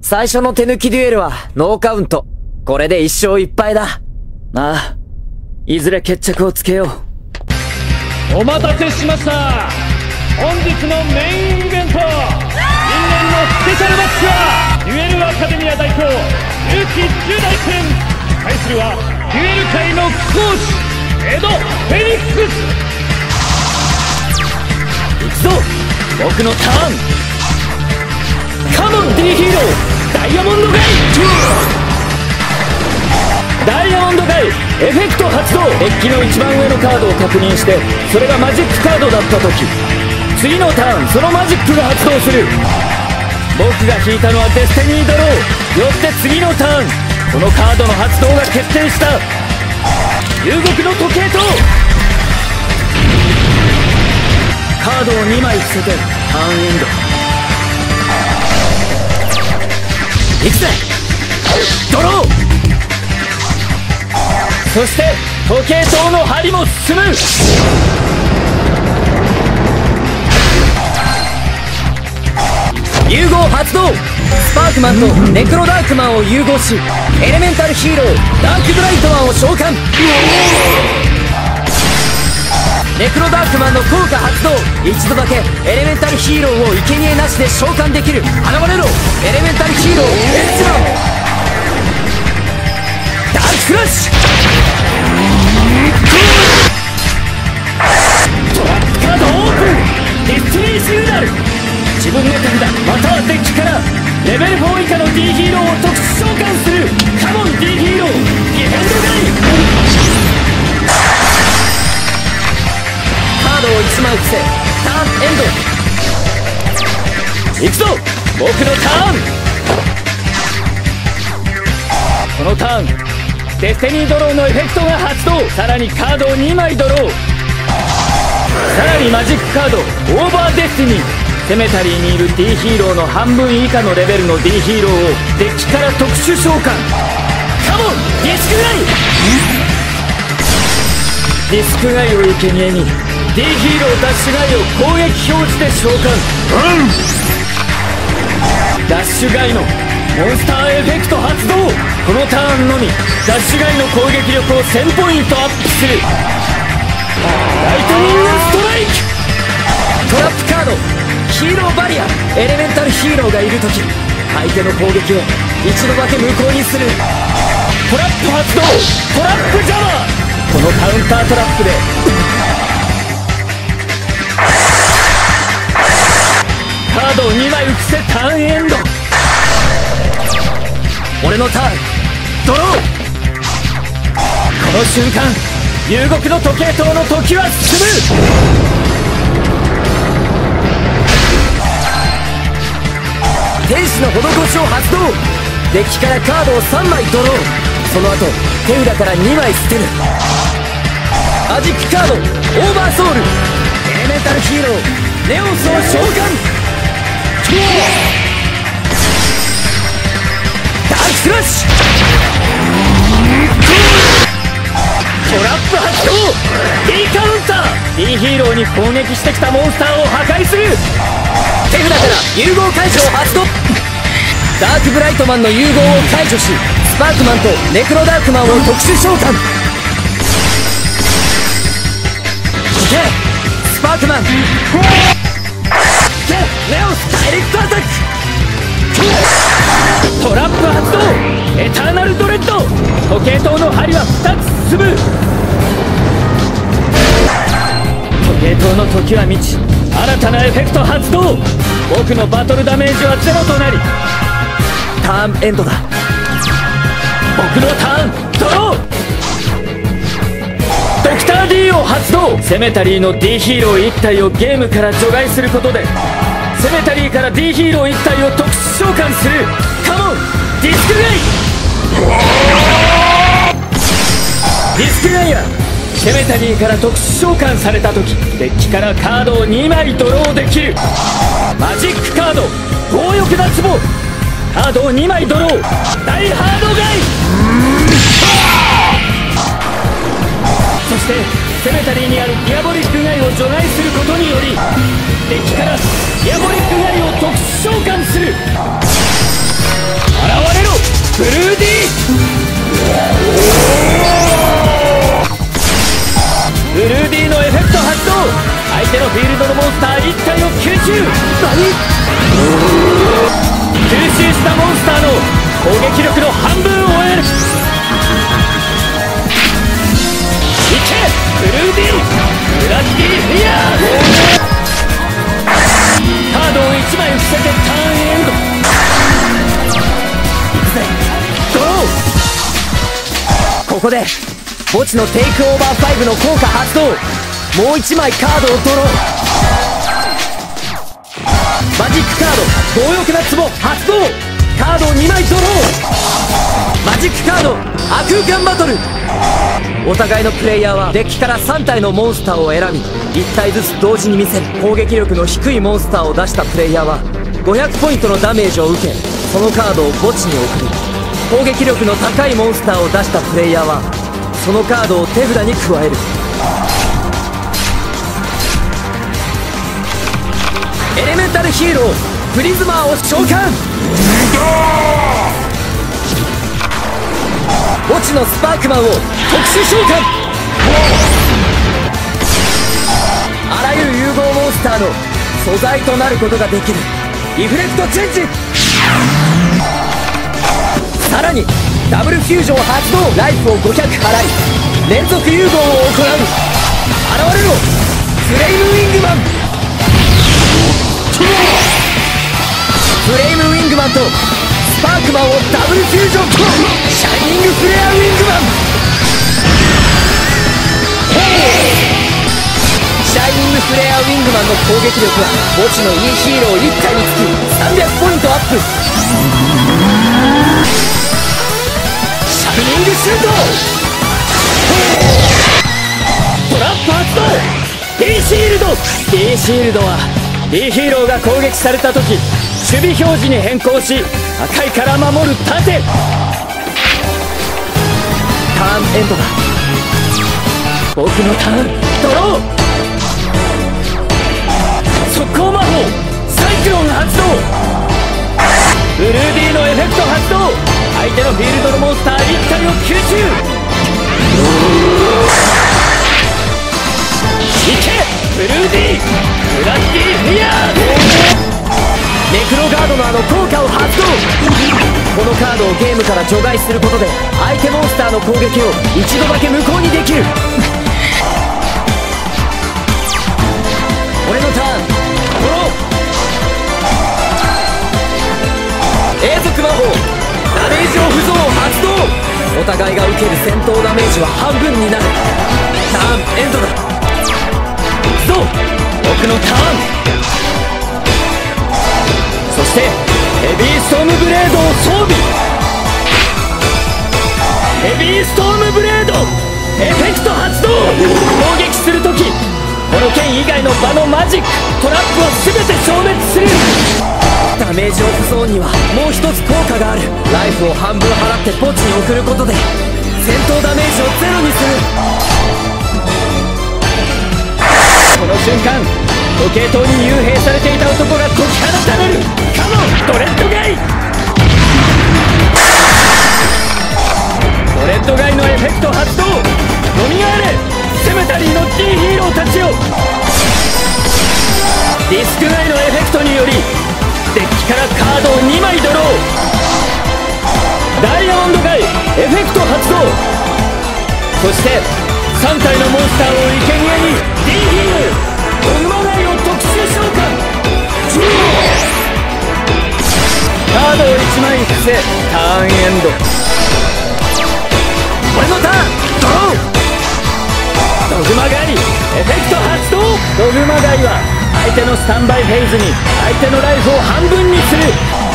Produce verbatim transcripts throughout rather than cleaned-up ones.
最初の手抜きデュエルはノーカウント。これで一勝一敗だ。ああ、いずれ決着をつけよう。お待たせしました。本日のメインイベント、因縁のスペシャルマッチはデュエルアカデミア代表結城十大君対するはデュエル界の講師エド・フェニックス。 行くぞ、僕のターン。カモン D ヒーローダイヤモンドガイ。ダイヤモンドガイエフェクト発動。デッキの一番上のカードを確認して、それがマジックカードだった時、次のターンそのマジックが発動する。僕が引いたのはデスティニードロー。よって次のターンこのカードの発動が決定した。遊牧の時計とカードをにまい伏せてターンエンド。行くぜドロー。そして時計塔の針も進む。融合発動。スパークマンとネクロダークマンを融合し、エレメンタルヒーローダークブライトマンを召喚。ネクロダークマンの効果発動。一度だけエレメンタルヒーローを生贄なしで召喚できる。現れろエレメンタルヒーローエッジマン。ダーククラッシュ。トラップカードオープン。ディスティニーシグナル。自分の手札またはデッキからレベルフォー以下の D ヒーローを特殊召喚する。カモン D ヒーローディフェンドガイ。カードをいちまい伏せターンエンド。行くぞ僕のターン。このターンデスティニードローのエフェクトが発動。さらにカードをにまいドロー。さらにマジックカードオーバーデスティニー。セメタリーにいる D ヒーローの半分以下のレベルの D ヒーローをデッキから特殊召喚。カモンディスクガイ。ディスクガイを生贄に D ヒーローダッシュガイを攻撃表示で召喚。ダッシュガイのモンスターエフェクト発動。このターンのみダッシュガイの攻撃力をせんポイントアップする。ライトニングストライク。トラップカードヒーローバリア。エレメンタルヒーローがいるとき相手の攻撃を一度だけ無効にする。トラップ発動トラップジャマー。このカウンタートラップでカードをにまい伏せターンエンド。俺のターンドロー。この瞬間遊牧の時計塔の時は進む。天使の施しを発動。デッキからカードをさんまいドロー。その後手札からにまい捨てる。マジックカードオーバーソウル。エレメンタルヒーローネオスを召喚。ダークスラッシュ。トラップ発動 D カウンター。 D ヒーローに攻撃してきたモンスターを破壊する。手札から融合解除を発動。ダークブライトマンの融合を解除し、スパークマンとネクロダークマンを特殊召喚。いけスパークマン。いけネオスダイレクトアタック。トラップ発動エターナルドレッド。時計塔の針はふたつ進む。時計塔の時は満ち、新たなエフェクト発動。僕のバトルダメージはゼロとなりターンエンドだ。僕のターンドロー。ドクター D を発動。セメタリーの D ヒーローいち体をゲームから除外することでセメタリーから D ヒーローいち体を特殊召喚する。カモンディスクガイ。ディスクガイはセメタリーから特殊召喚された時デッキからカードをにまいドローできる。マジックカード強欲な壺。カードをにまいドロー。大ハードガイ。そしてセメタリーにあるディアボリックガイを除外することによりデッキからディアボリックガイを特殊召喚する。 ブルーディブルーディのエフェクト発動。相手のフィールドのモンスターいち体を吸収。何？吸収したモンスターの攻撃力の半分を得る。いけブルーディブラッディフィアー。カードをいちまい伏せてターンエンド。いくぜドロー。ここで墓地のテイクオーバーごの効果発動。もういちまいカードをドロー。マジックカード強欲な壺発動。カードをにまいドロー。マジックカード亜空間バトル。お互いのプレイヤーはデッキからさん体のモンスターを選びいち体ずつ同時に見せる。攻撃力の低いモンスターを出したプレイヤーはごひゃくポイントのダメージを受け、そのカードを墓地に送る。攻撃力の高いモンスターを出したプレイヤーはそのカードを手札に加える。エレメンタルヒーロープリズマーを召喚。墓地のスパークマンを特殊召喚。あらゆる融合モンスターの素材となることができるリフレクトチェンジ。さらにダブルフュージョン発動。ライフをごひゃく払い連続融合を行う。現れろフレイムウィングマン。フレイムウィングマンとスパークマンをダブルフュージョン。シャイニングフレアウィングマン。シャイニングフレアウィングマンの攻撃力は墓地のいいヒーローいち体につきさんびゃくポイントアップ。シャイニングシュート。トラップ発動。 D シールド。 D シールドは D ヒーローが攻撃された時守備表示に変更し破壊から守る盾。ターンエンドだ。僕のターンドロー。速攻魔法サイクロン発動。ブルーディのエフェクト発動。相手のフィールドのモンスターいち体を吸収。いけブルーディブラッディフィアー。ネクロガードのあの効果を発動。このカードをゲームから除外することで相手モンスターの攻撃を一度だけ無効にできる。俺のターンドロー。永続魔法ダメージオフゾーン発動。お互いが受ける戦闘ダメージは半分になる。ターンエンドだ。そう僕のターン。そしてヘビーストームブレードを装備。ヘビーストームブレードエフェクト発動。攻撃するときこの剣以外の場のマジックトラップを全て消滅する。ダメージオフゾーンにはもう一つ効果がある。ライフを半分払って墓地に送ることで戦闘ダメージをゼロにする。この瞬間時計塔に幽閉されていた男が解き放たれる。カモンドレッドガイ。ドレッドガイのエフェクト発動。よみがえれセメタリーの D ヒーローたちよ。ディスクガイのエフェクトによりデッキからカードをにまいドロー。ダイヤモンドガイエフェクト発動。そしてさん体のモンスターを生贄に D ヒールドグマガイを特殊召喚。カードをいちまい伏せターンエンド。俺のターンドロー。ドグマガイエフェクト発動。ドグマガイは相手のスタンバイフェーズに相手のライフを半分にする。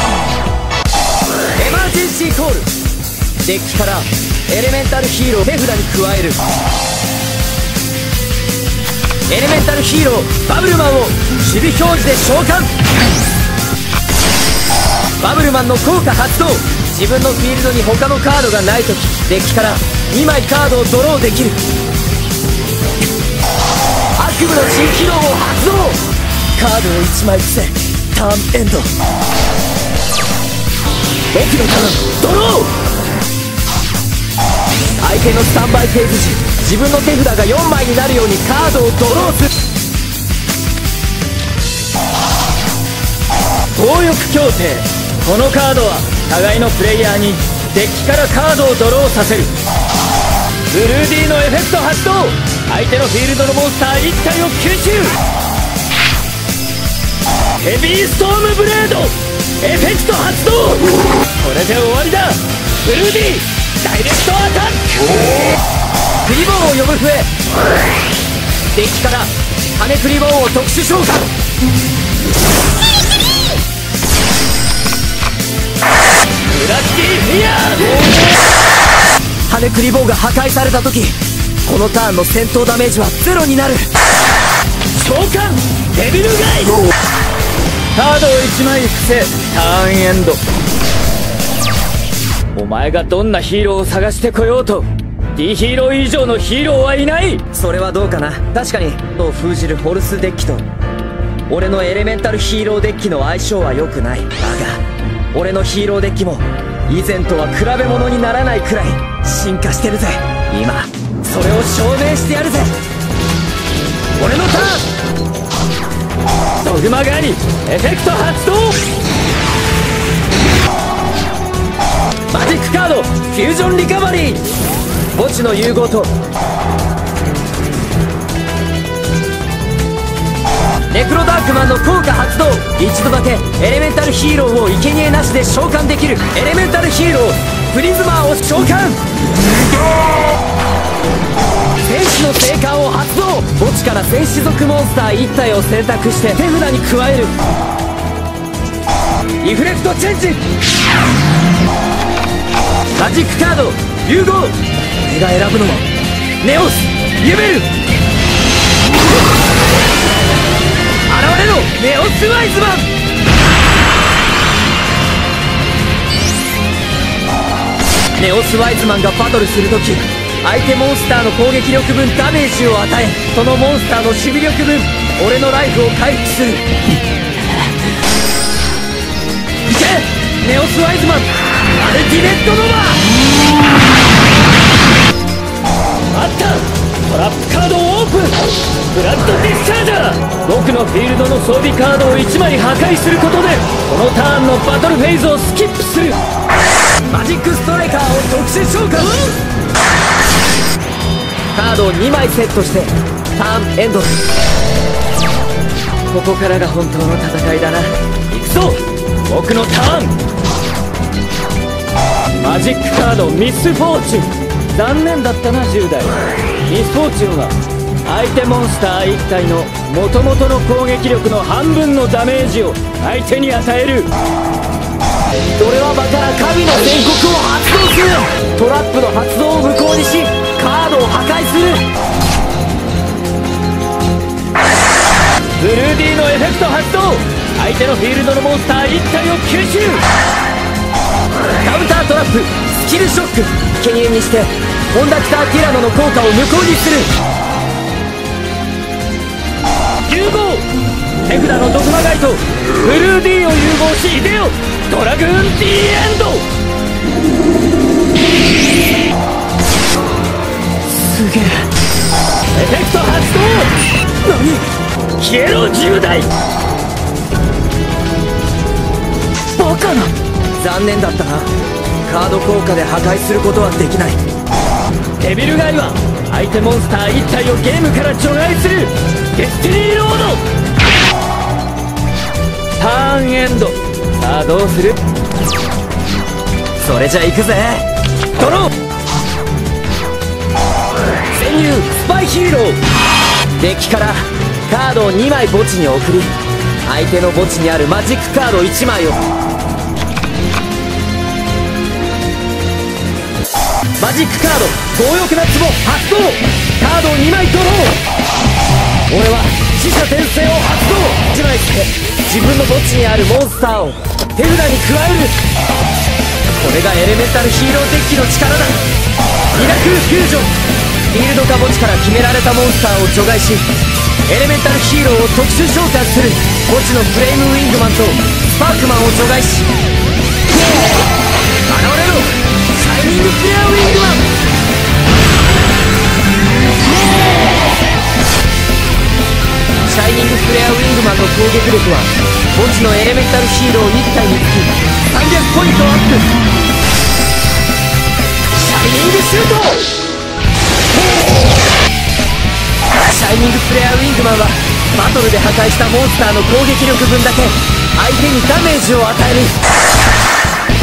エマージェンシーコール。デッキからエレメンタルヒーローを手札に加える。エレメンタルヒーローバブルマンを守備表示で召喚。バブルマンの効果発動。自分のフィールドに他のカードがないときデッキからにまいカードをドローできる。悪夢の新機能を発動。カードをいちまい伏せターンエンド。 僕のターンドロー。相手のスタンバイフェーズ時、自分の手札がよんまいになるようにカードをドローする。暴力協定。このカードは互いのプレイヤーにデッキからカードをドローさせる。ブルーディーのエフェクト発動。相手のフィールドのモンスターいち体を吸収。ヘビーストームブレードエフェクト発動。これで終わりだ。ブルーディーダイレクトアタック。クリボーを呼ぶ笛。デッキから羽クリボーを特殊召喚。ブラッキーフィアー。羽クリボーが破壊された時、このターンの戦闘ダメージはゼロになる。召喚デビルガイ。カードをいちまい伏せターンエンド。お前がどんなヒーローを探してこようと D ヒーロー以上のヒーローはいない。 それはどうかな。確かにを封じるフォルスデッキと俺のエレメンタルヒーローデッキの相性は良くない。だが俺のヒーローデッキも以前とは比べ物にならないくらい進化してるぜ。今それを証明してやるぜ。俺のターンドグマガーニエフェクト発動。マジックカードフュージョンリカバリー。墓地の融合とネクロダークマンの効果発動。一度だけエレメンタルヒーローを生贄なしで召喚できる。エレメンタルヒーロープリズマーを召喚。戦士の聖火を発動。墓地から戦士族モンスターいち体を選択して手札に加える。リフレクトチェンジ。マジックカード融合。俺が選ぶのもネオスユベル。現れろネオスワイズマン。ネオスワイズマンがバトルするとき、相手モンスターの攻撃力分ダメージを与え、そのモンスターの守備力分俺のライフを回復する。いけネオスワイズマンアルティメットノバ。あった。トラップカードをオープン。ブラッドディスチャージャー。僕のフィールドの装備カードをいちまい破壊することでこのターンのバトルフェーズをスキップする。マジックストライカーを特殊召喚。カードをにまいセットしてターンエンド。ここからが本当の戦いだな。行くぞ僕のターン。マジックカードミスフォーチュン。残念だったなじゅう代。ミスフォーチュンは相手モンスターいち体の元々の攻撃力の半分のダメージを相手に与える。俺は場から神の宣告を発動する。トラップの発動を無効にしカードを破壊する。ブルーディーのエフェクト発動。相手のフィールドのモンスターいち体を吸収。カウンタートラップスキルショック。生贄にしてコンダクターティラノの効果を無効にする。融合。手札のドグマガイとブルーディーを融合しいでよドラグーン D エンド。すげえエフェクト発動。何消えろじゅう代。バカな。残念だったな。カード効果で破壊することはできない。デビルガイは相手モンスターいち体をゲームから除外する。デスティニーロード。ターンエンド。さあどうする。それじゃ行くぜ。ドロー。潜入スパイヒーロー。デッキからカードをにまい墓地に送り、相手の墓地にあるマジックカードいちまいをマジックカード強欲な壺発動。カードをにまいドロー。俺は死者転生を発動。いちまいして自分の墓地にあるモンスターを手札に加える。これがエレメンタルヒーローデッキの力だ。ミラクルフュージョン。フィールドか墓地から決められたモンスターを除外しエレメンタルヒーローを特殊召喚する。墓地のフレームウィングマンとスパークマンを除外しれろシャイニングフレアウィングマン。シャイニングフレアウィングマンの攻撃力は墓地のエレメンタルヒーローいち体につきさんびゃくポイントアップ。シャイニングシュート。シャイニングフレアウィングマンはバトルで破壊したモンスターの攻撃力分だけ相手にダメージを与える。